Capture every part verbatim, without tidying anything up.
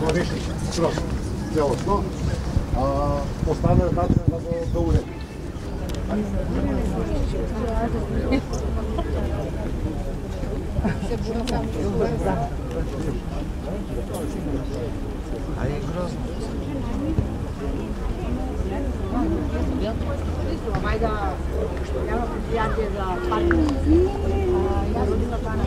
реши скроз целосно, а поставен начин да го да уреди. Ајде грозно. Мајда, јава пријател за парти. Ја родила пана.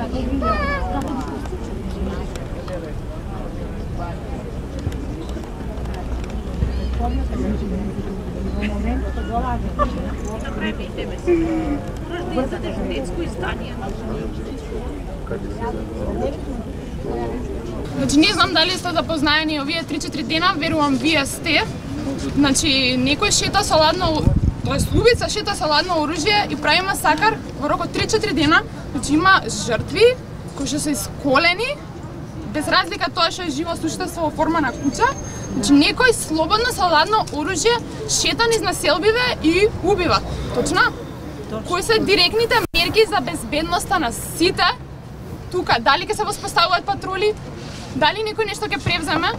Значи не знам дали сте запознаени овие три-четири дена, верувам вие сте. Значи некој шета со ладно, тоест убица шета со ладно оружје и прави масакар во рок од три-четири дена. Значи има жртви кои што се исколени, без разлика тоа што е живо суштество во форма на куќа. Значи некој слободно со ладно оружје шета низ населбиве и убива. Точно? Кои се директните мерки за безбедноста на сите? Тука, дали ќе се воспоставуваат патрули? Дали некој нешто ќе превземе?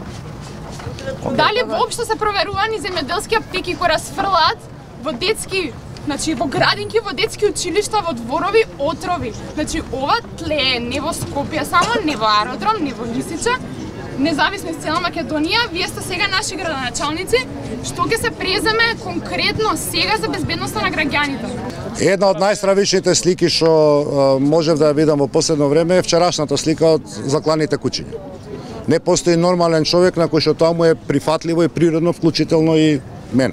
Дали воопшто се проверувани земјоделски аптеки кои расфрлаат во детски, значи во градинки, во детски училишта, во дворови отрови? Значи ова тлее не во Скопје само, не во Аеродром, не во Лисиче, независно из цела Македонија. Вие сте сега наши градоначалници. Што ќе се преземе конкретно сега за безбедноста на граѓаните? Една од најстравичните слики што можев да ја видам во последно време е вчерашната слика од закланите кучиња. Не постои нормален човек на кој што тоа му е прифатливо и природно, вклучително и мене.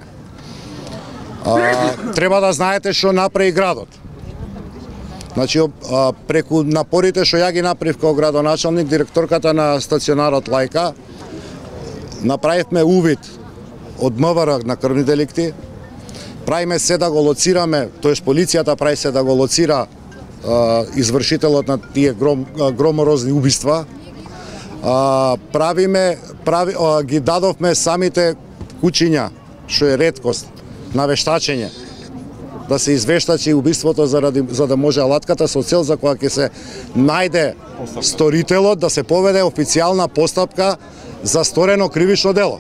А, треба да знаете што направи градот. Значи, а, преку напорите што ја ги направив како градоначалник, директорката на стационарот Лајка, направивме увид од МВР на крвни деликти, правиме се да го лоцираме, тоест полицијата прави се да го лоцира а, извршителот на тие гром, громорозни убиства. А, правиме, прави, а, ги дадовме самите кучиња, што е реткост, на вештачење, да се извештачи убиството заради, за да може алатката со цел за која ќе се најде сторителот, да се поведе официјална постапка за сторено кривично дело.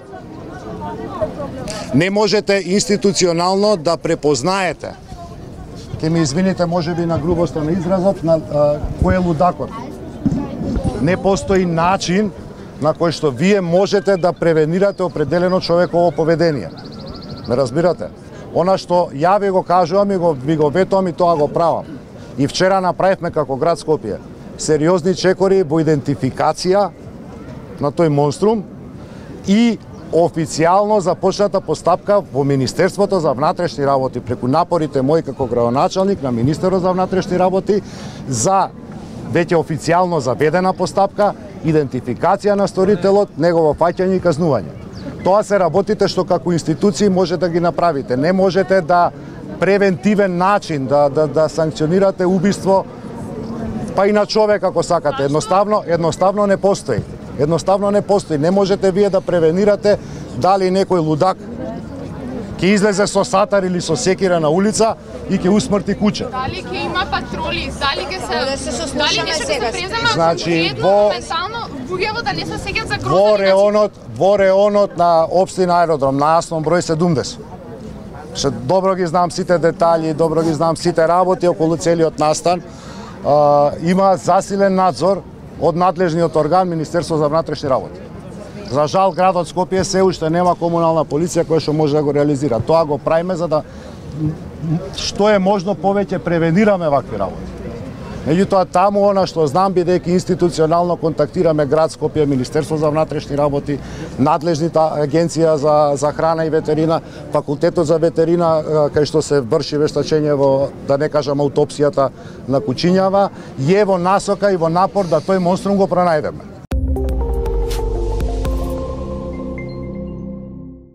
Не можете институционално да препознаете, ќе ми извините можеби на грубоста на изразот, на а, кој е лудакот. Не постои начин на кој што вие можете да превенирате определено човеково поведение. Ме разбирате? Она што ја ви го кажувам и го, ви го ветувам и тоа го правам. И вчера направивме како град Скопје сериозни чекори во идентификација на тој монструм и официјално започната постапка во Министерството за внатрешни работи преку напорите мои како градоначалник на Министерот за внатрешни работи за веќе официјално заведена постапка, идентификација на сторителот, негово фаќање и казнување. Тоа се работите што како институции може да ги направите. Не можете да превентивен начин да да да санкционирате убиство па и на човек ако сакате. Едноставно, едноставно не постои. Едноставно не постои. Не можете вие да превенирате дали некој лудак ќе излезе со сатар или со секира на улица и ќе усмрти куќа. Дали ќе има патроли, дали ќе се дали нешто ќе се презема, значи во моментално луѓето да не се сеќаат за грозни. Во реонот, во реонот на општина Аеродром на Аснон број седумдесет. Ше добро ги знам сите детали, добро ги знам сите работи околу целиот настан. А, има засилен надзор од надлежниот орган Министерство за внатрешни работи. За жал, градот Скопје се уште нема комунална полиција која што може да го реализира. Тоа го правиме за да што е можно повеќе превенираме вакви работи. Меѓутоа, таму она што знам, бидејќи институционално контактираме град Скопје, Министерство за внатрешни работи, надлежните агенција за, за храна и ветерина, факултетот за ветерина, кај што се врши вештачење во, да не кажам, аутопсијата на кучињава, е во насока и во напор да тој монструм го пронајдеме.